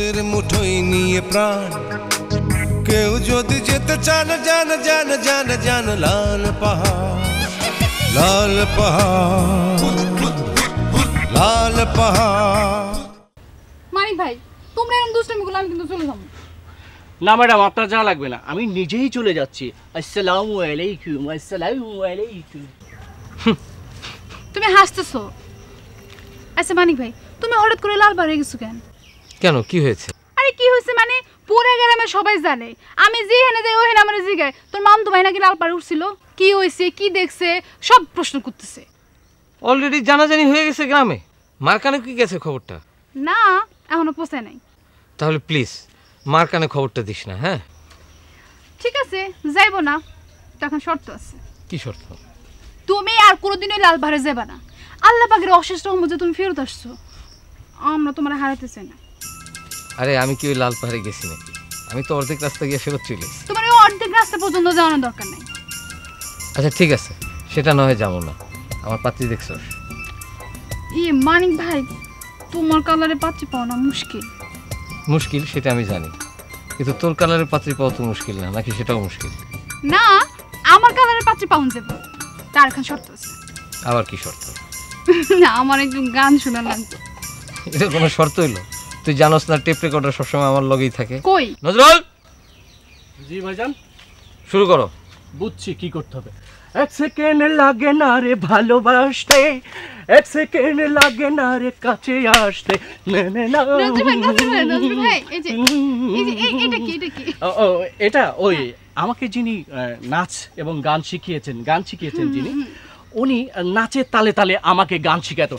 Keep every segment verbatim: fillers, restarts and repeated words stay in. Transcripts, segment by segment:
হাতের মুঠোয় নিয়ে প্রাণ কেউ যদি যেতে চান জান জান জান জান লাল পাহাড় লাল পাহাড় লাল পাহাড়। মানিক ভাই তোমরা এরকম দুষ্টামি করলে আমি কিন্তু চলে যাবো। না ম্যাডাম আপনার যা লাগবে না, আমি নিজেই চলে যাচ্ছি। আসসালামু আলাইকুম। আসসালামু আলাইকুম। তুমি হাসতেছো? আচ্ছা মানিক ভাই তুমি হঠাৎ করে লাল পাহাড়ে গেছো কেন? কেন কি হয়েছে? আরে কি হয়েছে মানে পুরো গ্রামে সবাই জানে আমি যেখানে যাই ওখানে আমার জিগায় তোর মামতো ভাই নাকি লাল পাহাড়ে উঠছিল, কি হয়েছে কি দেখছে সব প্রশ্ন করতেছে। অলরেডি জানাজানি হয়ে গেছে গ্রামে, মার কানে কি গেছে খবরটা? না এখনো পৌঁছায় নাই। তাহলে প্লিজ মার কানে খবরটা দিস না। হ্যাঁ ঠিক আছে যাইবো না, তখন শর্ত আছে। কি শর্ত? তুমি আর কোনোদিনই লাল পাহাড়ে যাবে না। আল্লাহ পাকের অশেষ রহমত যে তুমি ফেরত আসছো, আমরা তোমার হারাতে চাই না। আরে আমি কি ওই লাল পাহাড়ে গেছি নাকি? আমি তো অর্ধেক রাস্তা গিয়ে ফেরত চলে এসেছি। তোমার ওই অর্ধেক রাস্তা পর্যন্ত যাওয়ানোর দরকার নাই। আচ্ছা ঠিক আছে, সেটা নয় যাবো না। আমার পাত্রী দেখছো? ই মানিক ভাই তোমার কালারে পাত্রী পাওয়া না মুশকিল। মুশকিল সেটা আমি জানি, কিন্তু তোর কালারের পাত্রী পাওয়া তো মুশকিল না নাকি? সেটাও মুশকিল না, আমার কালারের পাত্রী পাওয়া যাবে, তার এখন শর্ত আছে। আবার কি শর্ত? না আমার একটু গান শোনা লাগবে। এটা কোনো শর্ত হইলো? তুই জানোস না টেপ রেকর্ডার সবসময় আমার লগেই থাকে। কই নজরুল, জি ভাইজান শুরু করো। বুঝছি কি করতে হবে। এক সেকেন্ড লাগে না রে ভালোবাসতে, এক সেকেন্ড লাগে না রে কাছে আসতে। নজরুল ভাই নজরুল ভাই নজরুল ভাই এই যে এই যে এই- এটা কি এটা কি? ও ও, এটা ওই আমাকে যিনি আহ, নাচ এবং গান শিখিয়েছেন, গান শিখিয়েছেন যিনি, উনি নাচের তালে তালে আমাকে গান শিখাতো।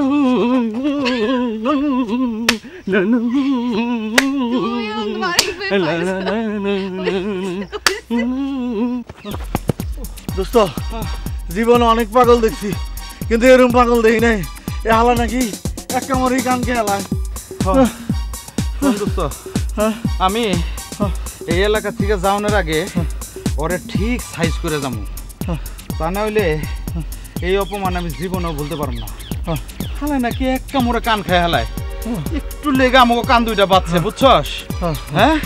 দোস্ত জীবনে অনেক পাগল দেখছি, কিন্তু এরকম পাগল দেখি নাই। এ হালা নাকি এক কামড়ি গান খেলায়। দোস্ত আমি এই এলাকা থেকে যাওয়ার আগে ওরে ঠিক সাইজ করে যাবো, তা না হইলে এই অপমান আমি জীবনেও বলতে পারবো না। হালায় নাকি এক কামড়ে কান খায়, হালায় একটু লেগে আমাকে কান দুইটা বাচ্চা, বুঝছস? হ্যাঁ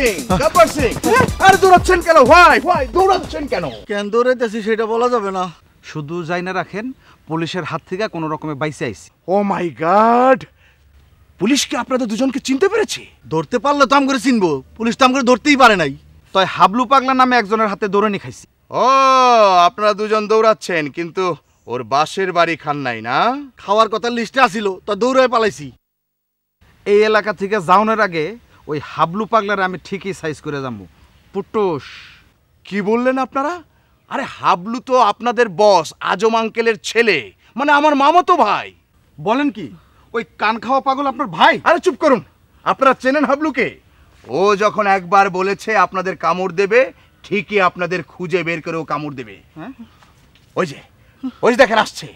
আর দৌড়াচ্ছেন কেন ভাই? ভাই দৌড়াচ্ছেন কেন? কেন দৌড়াইতেছি সেটা বলা যাবে না। শুধু যাই না রাখেন পুলিশের হাত থেকে কোনো রকমে বাইসে আইছি। ও মাই গড, পুলিশ কি আপনাদের দুজনকে চিনতে পেরেছে? ধরতে পারলে তো আম করে চিনবো, পুলিশ তো আম করে ধরতেই পারে নাই। তাই হাবলু পাগলা নামে একজনের হাতে দৌড়ানি খাইছি। ও আপনারা দুজন দৌড়াচ্ছেন, কিন্তু ওর বাসের বাড়ি খান নাই না? খাওয়ার কথা লিস্টে আসিল তা দৌড়ায় পালাইছি। এই এলাকা থেকে যাওয়ার আগে ওই হাবলু পাগলার আমি ঠিকই সাইজ করে যাবো। পুটুস কি বললেন আপনারা? আরে হাবলু তো আপনাদের বস আজম আঙ্কেলের ছেলে, মানে আমার মামাতো ভাই। বলেন কি? ওই কান খাওয়া পাগল আপনার ভাই? আরে চুপ করুন, আপনারা চেনেন হাবলুকে? ও যখন একবার বলেছে আপনাদের কামড় দেবে, ঠিকই আপনাদের খুঁজে বের করে ও কামড় দেবে। হ্যাঁ ওই যে ওই যে দেখেন আসছে,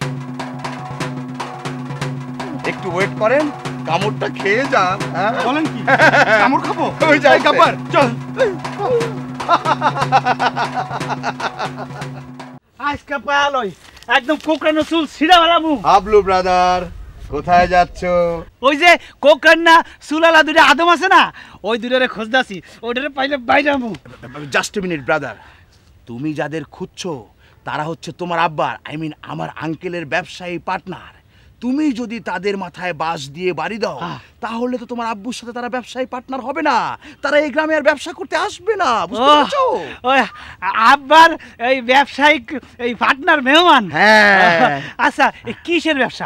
একটু ওয়েট করেন, কামড়টা খেয়ে যান। হ্যাঁ বলেন কি? কামড় খাবো? ওই যাই কাপার চল। আজকে পায়ালই একদম কোকড়ানো চুল ছিঁড়া ফেলামু। হাবলু ব্রাদার কোথায় যাচ্ছ? ওই যে কোকড়ান্না চুলালা দুইটা আদম আছে না, ওই দুইটারে খোঁজদাছি, ওইটারে পাইলে বাইরামু। জাস্ট মিনিট ব্রাদার, তুমি যাদের খুঁজছো তারা হচ্ছে তোমার আব্বার, আই মিন আমার আঙ্কেলের ব্যবসায়ী পার্টনার। তুমি যদি তাদের মাথায় বাঁশ দিয়ে বাড়ি দাও, তাহলে তো তোমার আব্বুর সাথে তারা ব্যবসায়ী পার্টনার হবে না, তারা এই গ্রামে আর ব্যবসা করতে আসবে না, বুঝতে পারছো? ওই আব্বার এই ব্যবসায়িক এই পার্টনার মেহমান। হ্যাঁ। আচ্ছা এই কিসের ব্যবসা?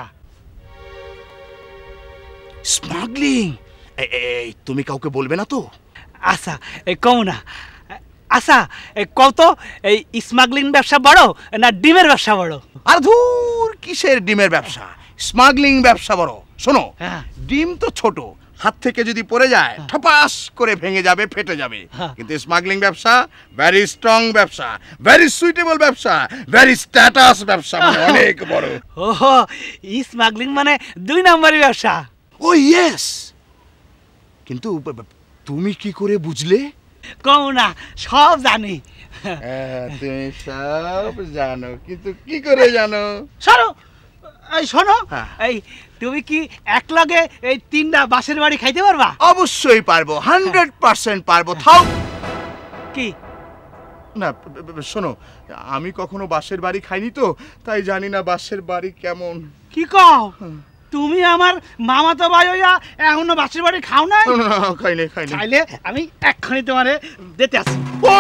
স্মাগলিং। এই তুমি কাউকে বলবে না তো? আচ্ছা এই কও না। আচ্ছা এই কত এই স্মাগলিং ব্যবসা বড় না ডিমের ব্যবসা বড়? আর ধুর, কিসের ডিমের ব্যবসা, স্মাগলিং ব্যবসা বড়। শোনো, হ্যাঁ। ডিম তো ছোট, হাত থেকে যদি পড়ে যায় ঠপাস করে ভেঙে যাবে, ফেটে যাবে। কিন্তু স্মাগলিং ব্যবসা ভেরি স্ট্রং ব্যবসা, ভেরি সুইটেবল ব্যবসা, ভেরি স্ট্যাটাস ব্যবসা, মানে অনেক বড়। ও স্মাগলিং মানে দুই নম্বরের ব্যবসা। ও ইয়েস, কিন্তু তুমি কি করে বুঝলে? কও না, সব জানি। তুমি সব জানো, কিন্তু কি করে জানো? সরো, এই শোনো, হ্যাঁ। এই তুমি কি এক লগে এই তিনটা বাসের বাড়ি খাইতে পারবা? অবশ্যই পারবো, হান্ড্রেড পার্সেন্ট পারবো। থাও কি না, ব- ব- শোনো, আমি কখনো বাসের বাড়ি খাইনি তো, তাই জানি না বাসের বাড়ি কেমন। কি কও? তুমি আমার মামা তো ভাই হইয়া এখনো বাসের বাড়ি খাও নাই? না, না, না, খাইনি খাইনি। চাইলে আমি এক্ষুনি তোমারে দিতে আসি।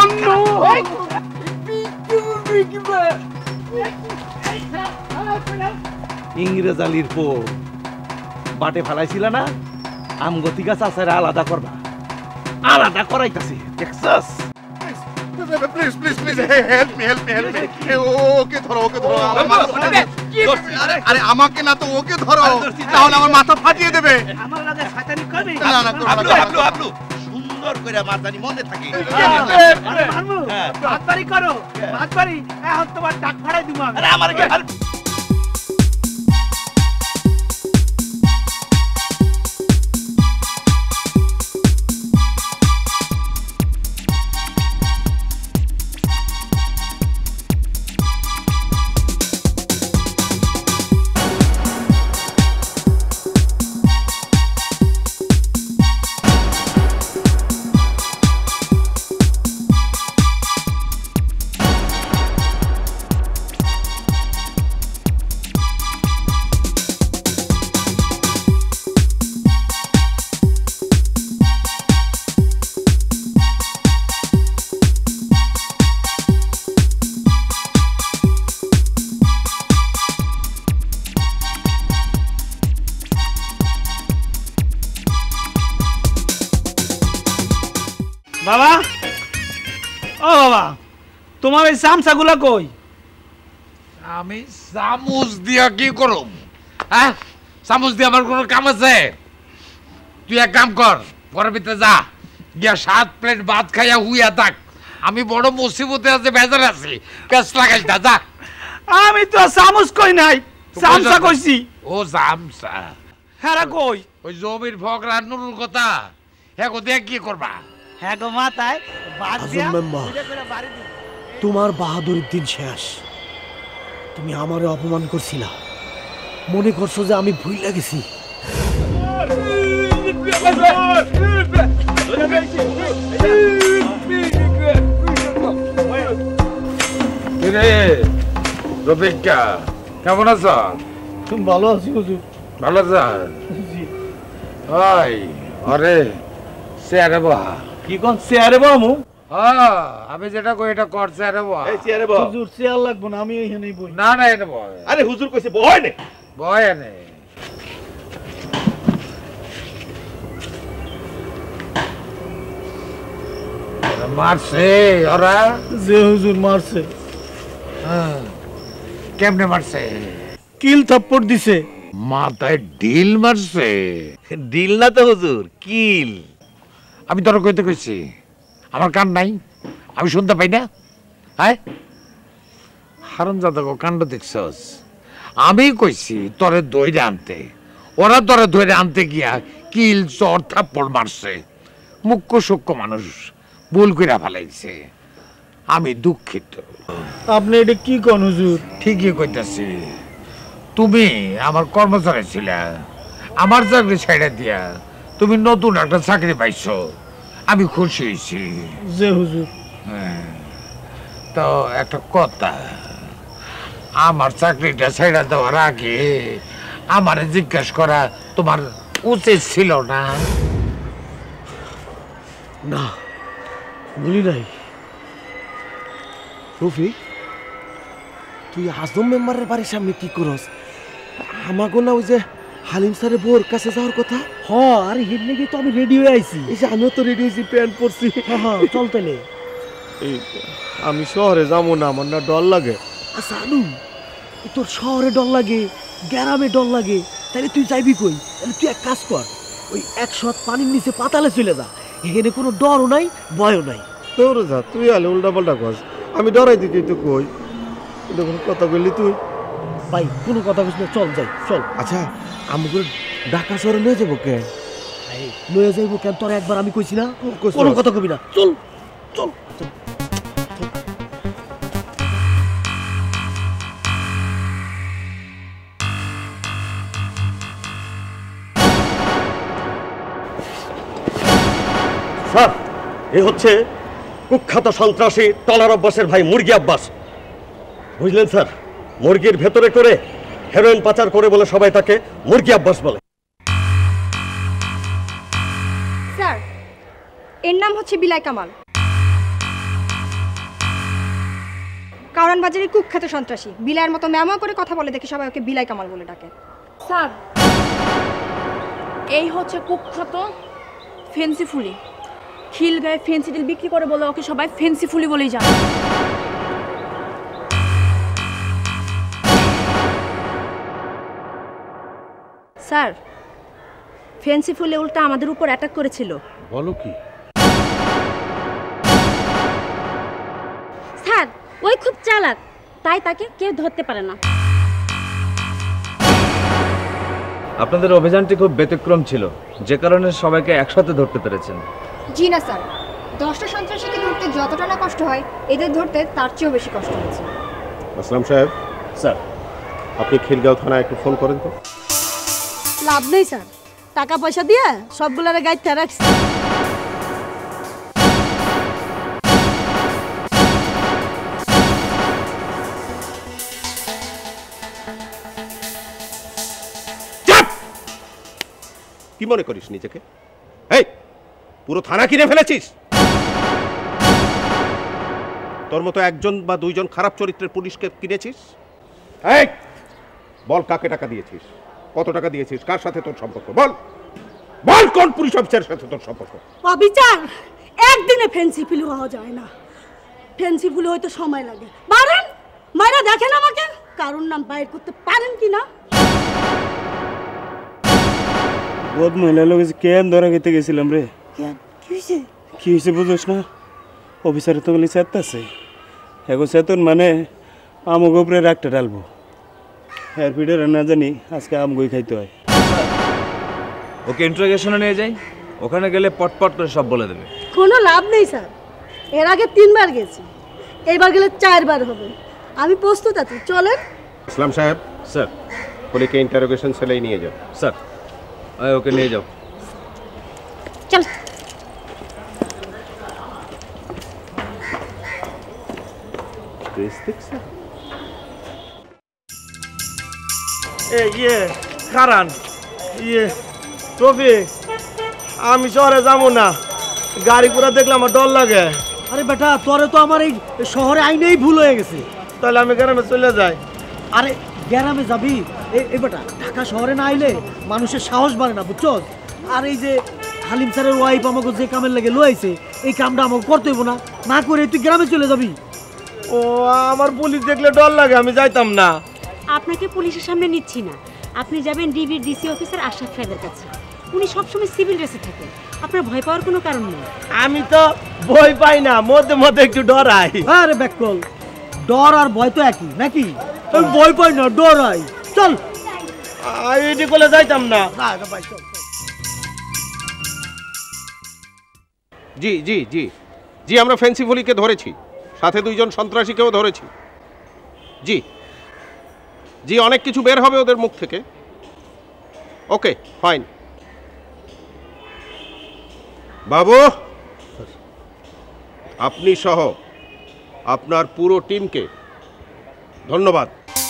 ইংরেজ আলির পো বাটে ফেলাইছিল না, আমগতি গাছ আছে আলাদা করবা, আলাদা করাইতাছি, দেখছস? Please please please help me help me help me. ওকে ধরো, ওকে ধরো, আমার মাথা ফাটিয়ে দেবে। আরে আরে আমাকে না তো, ওকে ধরো, তাহলে আমার মাথা ফাটিয়ে দেবে। আমার লাগে শয়তানি করবি? না না, করো না, হাবলু করো না। হাবলু হাবলু সুন্দর করে মারদানি মনে থাকে। আরে মারমু, ভাত বাড়ি করো, ভাত বাড়ি, এখন তোমার ডাক ফাড়াই দিব আমি। আরে আমার হেল্প। বাবা, ও বাবা, তোমার এই চামচাগুলা কই? আমি চামচ দিয়া কি করব? হ্যাঁ, চামচ দিয়ে আমার কোনো কাম আছে? তুই এক কাম কর, ঘরের ভিতরে যা, গিয়া সাত প্লেট ভাত খাইয়া হুইয়া থাক। আমি বড় মুসিবতে আছে, বেজার আছি, পেঁচ লাগাই না, যা। আমি তো চামচ কই নাই, চামচা কইছি। ও চামচা, হ্যাঁ কই? ওই জমির ফকরা নুরুর কথা, হ্যাঁ গো, দেখ কি করবা? হ্যাঁ গো মাথায় বাদ দিয়া মেম্বার, দুইটা করে বাড়ি দিও। তোমার বাহাদুরির দিন শেষ। তুমি আমারে অপমান করছিলা, মনে করছো যে আমি ভুইলা গেছি। রে রফিকা, কেমন আছ? ভালো আছি হুজুর। ভালো আছ? ওই আরে চেয়ারে বহা। কি কোন চেয়ারে বামু? হ্যাঁ, আমি যেটা কই এটা কর, চেয়ারে বহা। এই চেয়ারে বহ। হুজুর চেয়ার লাগবো না, আমি এইখানেই বই। না না, এনে বয়। আরে হুজুর কইছে বয় নে। বয় এনে। ওরা মারছে ওরা? যে হুজুর মারছে। হ্যাঁ, কেমনে মারছে? কিল থাপ্পড় দিছে। মাথায় ডিল মারছে? ডিল না তো হুজুর, কিল। আমি তোর কইতে কইছি, আমার কান নাই, আমি শুনতে পাই না? হ্যাঁ, হারামজাদা গো, কাণ্ড দেখছস? আমি কইছি তোরে দইরে আনতে, ওরা তোরে ধরে আনতে গিয়া কিল চর থাপ্পড় মারছে। মুখ্য সূক্ষ্ম মানুষ ভুল কইরা ফেলাইছে, আমি দুঃখিত। আপনি এটা কি কোন হুজুর? ঠিকই কইতাছি, তুমি আমার কর্মচারী ছিলা, আমার চাকরি ছেড়ে দিয়া তুমি নতুন একটা চাকরি পাইছো, আমি খুশি হয়েছি। যে হুজুর। হ্যাঁ, তো একটা কথা, আমার চাকরিটা ছেড়ে দেওয়ার আগে আমারে জিজ্ঞাসা করা তোমার উচিত ছিল না? না, বলি নাই। রফিক, তুই আজম মেম্বারের বাড়ির সামনে কি করস? আমাকে না ওই যে হালিম স্যারের বউর কাছে যাওয়ার কথা। হ, আর হিট লেগে তো আমি রেডি হয়ে আইছি। এই যে আমিও তো রেডি হয়েছি, প্যান্ট পরছি। হ্যাঁ, চল তাইলে। এই আমি শহরে যাবো না, আমার না ডর লাগে। আচ্ছা আনু, তোর শহরে ডর লাগে, গ্রামে ডর লাগে, তাহলে তুই যাইবি কই? তাহলে তুই এক কাজ কর, ওই একশো পানির নিচে পাতালে চলে যা, এখানে কোনো ডরও নাই, ভয়ও নাই। তোর যা, তুই আলে উল্টা পাল্টা কস, আমি ডরাই দিতে তো কই, কোনো কথা বললি তুই? ভাই কোনো কথা বলিস না, চল যাই, চল। আচ্ছা, আমাকে ঢাকা শহরে লয়ে যাবো কেন? লয়ে যাইবো কেন? তোর একবার আমি কইছি না, কোনো কথা কবি না, চল চল। স্যার এ হচ্ছে কুখ্যাত সন্ত্রাসী টলার আব্বাসের ভাই মুরগি আব্বাস। বুঝলেন স্যার, মুরগির ভেতরে করে হেরোইন পাচার করে বলে সবাই তাকে মুরগি আব্বাস বলে। স্যার এর নাম হচ্ছে বিলাই কামাল, কারণ বাজারে কুখ্যাত সন্ত্রাসী। বিলাইয়ের মতো ম্যামা করে কথা বলে দেখে সবাই ওকে বিলাই কামাল বলে ডাকে। স্যার এই হচ্ছে কুখ্যাত ফেন্সি ফুলি, খিল গায়ে ফেন্সি ডিল বিক্রি করে বলে ওকে সবাই ফেন্সি ফুলি বলেই জানে। স্যার ফেন্সি ফুলে উল্টা আমাদের উপর অ্যাটাক করেছিল। বলো কি? স্যার ওই খুব চালাক, তাই তাকে কেউ ধরতে পারে না। আপনাদের অভিযানটি খুব ব্যতিক্রম ছিল, যে কারণে সবাইকে একসাথে ধরতে পেরেছেন। জি না স্যার, দশটা সন্ত্রাসীকে ধরতে যতটা না কষ্ট হয় এদের ধরতে তার চেয়েও বেশি কষ্ট হয়েছে। আসলাম সাহেব, স্যার আপনি খিলগাঁও থানায় একটু ফোন করেন তো। লাভ নেই স্যার, টাকা পয়সা দিয়ে সবগুলোর গাইতে রাখছি। কি মনে করিস নিজেকে? এই পুরো থানা কিনে ফেলেছিস। তোর মতো একজন বা দুইজন খারাপ চরিত্রের পুলিশকে কিনেছিস। এই বল, কাকে টাকা দিয়েছিস, কত টাকা দিয়েছিস, কার সাথে তোর সম্পর্ক, বল বল কোন পুলিশ অফিসারের সাথে তোর সম্পর্ক? অবিচার একদিনে ফেন্সি ফুল হওয়া যায় না, ফেন্সি ফুল হইতে সময় লাগে। পারেন মাইরা দেখেন আমাকে, কারণ নাম বাইর করতে পারেন কিনা। বহুত মহিলা লোক কেন ধরা খেতে গেছিলাম রে। কি হয়েছে? কি হয়েছে বুঝোস না? অফিসারে তো বলি চেতাছে, এখন চেতন মানে আমগো উপরে রাগটা ডালবো। হ্যাঁ পিঠের না জানি আজকে আমগোই খাইতে হয়। ওকে ইন্টারোগেশনে নিয়ে যাই, ওখানে গেলে পটপট করে সব বলে দেবে। কোনো লাভ নেই স্যার, এর আগে তিনবার গেছি, এইবার গেলে চারবার হবে। আমি প্রস্তুত আছি, চলেন। আসলাম সাহেব, স্যার পুলিশকে ইন্টারোগেশন সেলেই নিয়ে যাও। স্যার ওকে নিয়ে যাও। চল। ইয়ে কারণ ইয়ে টফিক, আমি শহরে যাবো না, গাড়ি ঘোড়া দেখলে আমার ডর লাগে। আরে বেটা তোরে তো আমার এই শহরে আইনেই ভুল হয়ে গেছে। তাহলে আমি গ্রামে চলে যাই। আরে গ্রামে যাবি? এই বেটা ঢাকা শহরে না আইলে মানুষের সাহস বাড়ে না, বুঝছো? আর এই যে হালিম স্যারের ওয়াইফ আমাকে যে কামের লাগে লইছে, এই কামটা আমাকে করতে হইব না, না করে তুই গ্রামে চলে যাবি। ও আমার পুলিশ দেখলে ডর লাগে, আমি যাইতাম না। আপনাকে পুলিশের সামনে নিচ্ছি না, আপনি যাবেন ডিবির ডিসি অফিসার আশরাফ সাহেবের কাছে। উনি সবসময় সিভিল ড্রেসে থাকেন, আপনার ভয় পাওয়ার কোনো কারণ নেই। আমি তো ভয় পাই না, মধ্যে মধ্যে একটু ডরাই। আরে ব্যাককল, ডর আর ভয় তো একই নাকি? আমি ভয় পাই না, ডরাই। চল, এটি করলে যাইতাম না। জি জি জি জি আমরা ফেন্সি ফুলিকে ধরেছি, সাথে দুইজন সন্ত্রাসীকেও ধরেছি। জি জি অনেক কিছু বের হবে ওদের মুখ থেকে। Okay fine. বাবু, আপনি সহ আপনার পুরো টিমকে ধন্যবাদ।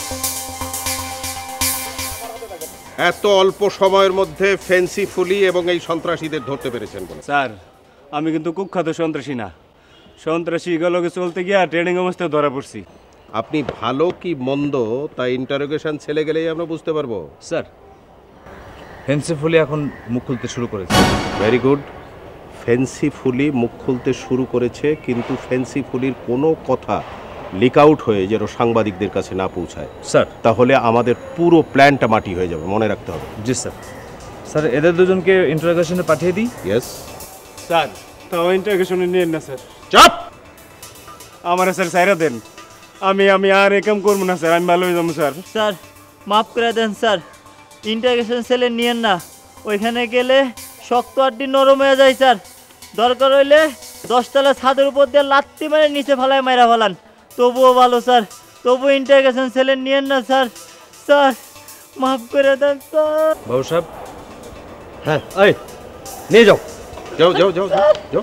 এত অল্প সময়ের মধ্যে ফেন্সি ফুলি এবং এই সন্ত্রাসীদের ধরতে পেরেছেন বলে। স্যার আমি কিন্তু কুখ্যাত সন্ত্রাসী না, সন্ত্রাসী গেলকে চলতে গিয়া ট্রেনিং অবস্থায় ধরা পড়ছি। আপনি ভালো কি মন্দ তাই ইন্টারোগেশন ছেলে গেলেই আমরা বুঝতে পারবো। স্যার ফেন্সি ফুলি এখন মুখ খুলতে শুরু করেছে। Very good. ফেন্সি ফুলি মুখ খুলতে শুরু করেছে, কিন্তু ফেন্সি ফুলির কোনো কথা লিক আউট হয়ে যেন সাংবাদিকদের কাছে না পৌঁছায় স্যার, তাহলে আমাদের পুরো প্ল্যানটা মাটি হয়ে যাবে, মনে রাখতে হবে। জি স্যার। স্যার এদের দুজনকে ইন্টারোগেশনে পাঠিয়ে দিই। Yes sir. তাও ইন্টারোগেশনে নিয়ে না স্যার। চাপ। আমার স্যার সাইরা দেন, আমি আমি আর এ কাম করবো না স্যার, আমি ভালো হয়ে যাবো স্যার। স্যার মাফ করে দেন স্যার, ইন্টারোগেশন সেলে নিয়েন না, ওইখানে গেলে শক্ত আড্ডি নরম হয়ে যায় স্যার। দরকার হইলে দশতলা ছাদের উপর দিয়ে লাত্তি মেরে নিচে ফেলায় মাইরা ফেলান, তবুও ভালো স্যার। তবু ইন্টারোগেশন সেলে নিয়েন না স্যার। স্যার মাফ করে দেন স্যার। বাবু সাহেব, হ্যাঁ এই নিয়ে যাও। যাও যাও যাও যাও যাও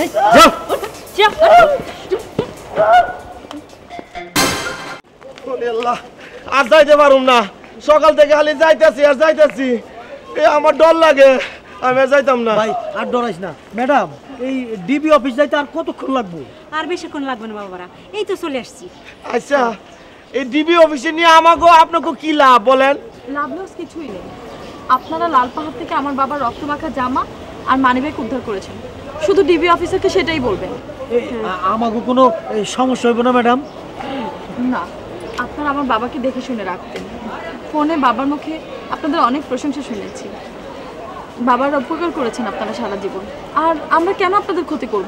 আল্লাহ, আর যাইতে পারুম না। সকাল থেকে খালি যাইতেছি আর যাইতেছি, এ আমার ডর লাগে, আমি আর যাইতাম না। ভাই আর ডরাইস না। ম্যাডাম, এই ডিবি অফিস যাইতে আর কতক্ষণ লাগবে? আর বেশিক্ষণ লাগবে না বাবারা, এই তো চলে আসছি। আচ্ছা, এই ডিবি অফিসে নিয়ে আমাকে আপনাকে কি লাভ বলেন? লাভ লস কিছুই নেই। আপনারা লাল পাহাড় থেকে আমার বাবার রক্তমাখা জামা আর মানিব্যাগ উদ্ধার করেছেন, শুধু ডিবি অফিসারকে সেটাই বলবেন। আমাকে কোনো সমস্যা হইব না ম্যাডাম? না, আপনারা আমার বাবাকে দেখে শুনে রাখতেন। ফোনে বাবার মুখে আপনাদের অনেক প্রশংসা শুনেছি। বাবার উপকার করেছেন আপনারা সারা জীবন, আর আমরা কেন আপনাদের ক্ষতি করব?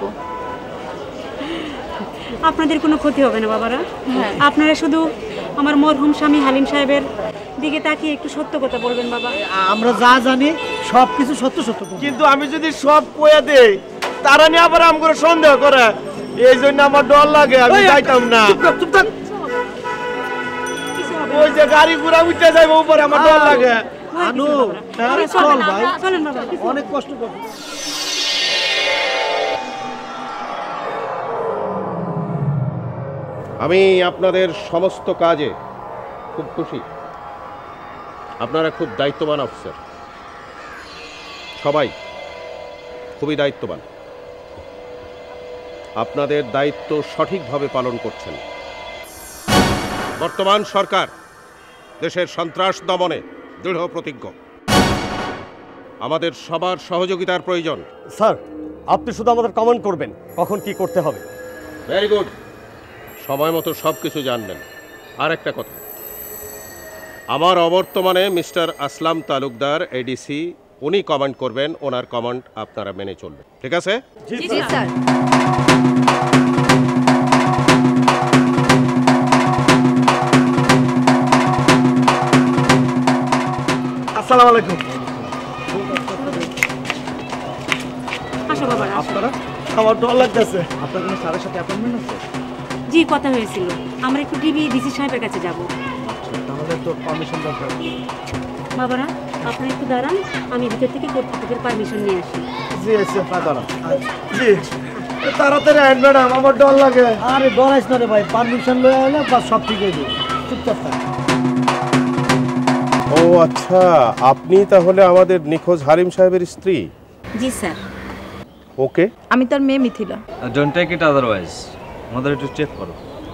আপনাদের কোনো ক্ষতি হবে না বাবারা। হ্যাঁ, আপনারা শুধু আমার মরহুম স্বামী হালিম সাহেবের দিকে তাকিয়ে একটু সত্য কথা বলবেন বাবা। আমরা যা জানি সব কিছু সত্য সত্য। কিন্তু আমি যদি সব কয়ে দেই, তারা নিয়ে আবার আম করে সন্দেহ করে, এই জন্য আমার ডর লাগে, আমি যাইতাম না। ওই যে গাড়ি ঘোড়া উঠতে যাইবো উপরে, আমার ডর লাগে। আনু, চল ভাই, অনেক কষ্ট করবো। আমি আপনাদের সমস্ত কাজে খুব খুশি। আপনারা খুব দায়িত্ববান অফিসার, সবাই খুবই দায়িত্ববান। আপনাদের দায়িত্ব সঠিকভাবে পালন করছেন। বর্তমান সরকার দেশের সন্ত্রাস দমনে দৃঢ় প্রতিজ্ঞ। আমাদের সবার সহযোগিতার প্রয়োজন। স্যার, আপনি শুধু আমাদের কমেন্ট করবেন কখন কি করতে হবে। ভেরি গুড, সময় মতো সব কিছু জানবেন। আর একটা কথা, আমার অবর্তমানে মিস্টার আসলাম তালুকদার এডিসি, উনি কমেন্ট করবেন, ওনার কমেন্ট আপনারা মেনে চলবেন, ঠিক আছে? জি স্যার। আসসালামু আলাইকুম। আসো বাবা। আপনারা? আমার ডর লাগতেছে। আপনার কোনো স্যারের সাথে অ্যাপয়েন্টমেন্ট আছে? জি, কথা হয়েছিল, আমরা একটু ডিবি ডিসি সাহেবের কাছে যাব। তাহলে তো পারমিশন দরকার। বাবারা, আপনারা একটু দাঁড়ান, আমি ভিতর থেকে কর্তৃপক্ষের পারমিশন নিয়ে আসি। জি আচ্ছা, দাঁড়ান। জি, তাড়াতাড়ি আইন ম্যাডাম, আমার ডর লাগে। আরে ডরাইস না রে ভাই, পারমিশন লয়ে আইলে বাস সব ঠিক হয়ে যাবে। চুপচাপ থাক। ও আচ্ছা, আপনি তাহলে আমাদের নিখোঁজ হালিম সাহেবের স্ত্রী? জি স্যার। ওকে, আমি তার মেয়ে Mithila. Don't take it otherwise, আমাদের একটু চেক করো।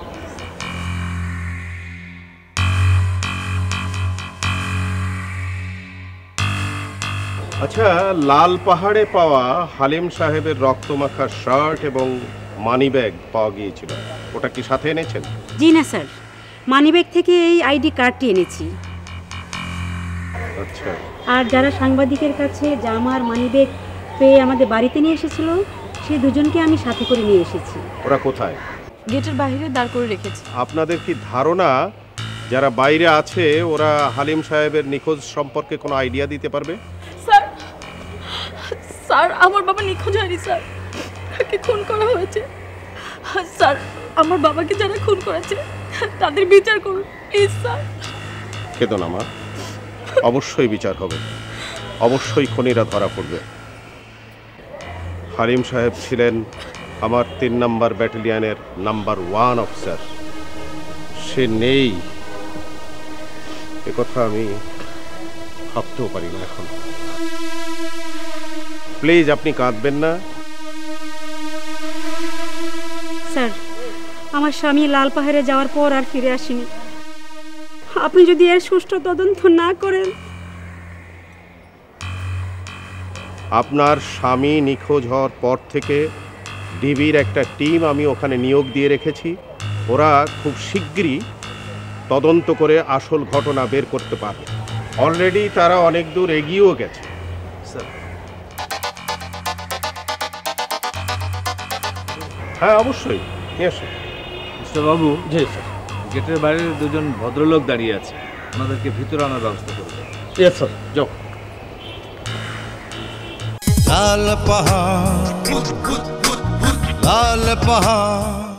আচ্ছা, লাল পাহাড়ে পাওয়া হালিম সাহেবের রক্তমাখা শার্ট এবং মানি ব্যাগ পাওয়া গিয়েছিল, ওটা কি সাথে এনেছেন? জি না স্যার, মানিব্যাগ থেকে এই আইডি কার্ডটি এনেছি। আচ্ছা। আর যারা সাংবাদিকের কাছে জামার মানিব্যাগ পেয়ে আমাদের বাড়িতে নিয়ে এসেছিল, সেই দুজনকে আমি সাথে করে নিয়ে এসেছি। ওরা কোথায়? গেটের বাইরে দাঁড় করে রেখেছি। আপনাদের কি ধারণা যারা বাইরে আছে ওরা হালিম সাহেবের নিখোঁজ সম্পর্কে কোনো আইডিয়া দিতে পারবে? স্যার, স্যার আমার বাবা নিখোঁজ হয়নি স্যার, তাকে খুন করা হয়েছে। স্যার, আমার বাবাকে যারা খুন করেছে তাদের বিচার করুন প্লিজ স্যার। কেদো না মা, অবশ্যই বিচার হবে, অবশ্যই খুনিরা ধরা পড়বে। হালিম সাহেব ছিলেন আমার তিন নাম্বার ব্যাটালিয়নের নাম্বার ওয়ান অফিসার। সে নেই একথা আমি ভাবতেও পারি না এখন। প্লিজ আপনি কাঁদবেন না। স্যার, আমার স্বামী লাল পাহাড়ে যাওয়ার পর আর ফিরে আসেনি। আপনি যদি এর সুষ্ঠু তদন্ত না করেন। আপনার স্বামী নিখোঁজ হওয়ার পর থেকে ডিবির একটা টিম আমি ওখানে নিয়োগ দিয়ে রেখেছি। ওরা খুব শিগগিরই তদন্ত করে আসল ঘটনা বের করতে পারবে। অলরেডি তারা অনেক দূর এগিয়েও গেছে। স্যার, হ্যাঁ অবশ্যই নিয়ে আসুন। মিস্টার বাবু, জি স্যার, গেটের বাইরে দুজন ভদ্রলোক দাঁড়িয়ে আছে, ওনাদেরকে ভিতরে আনার ব্যবস্থা করবেন। ইয়েস স্যার, যাও। লাল পাহাড়, লাল পাহাড়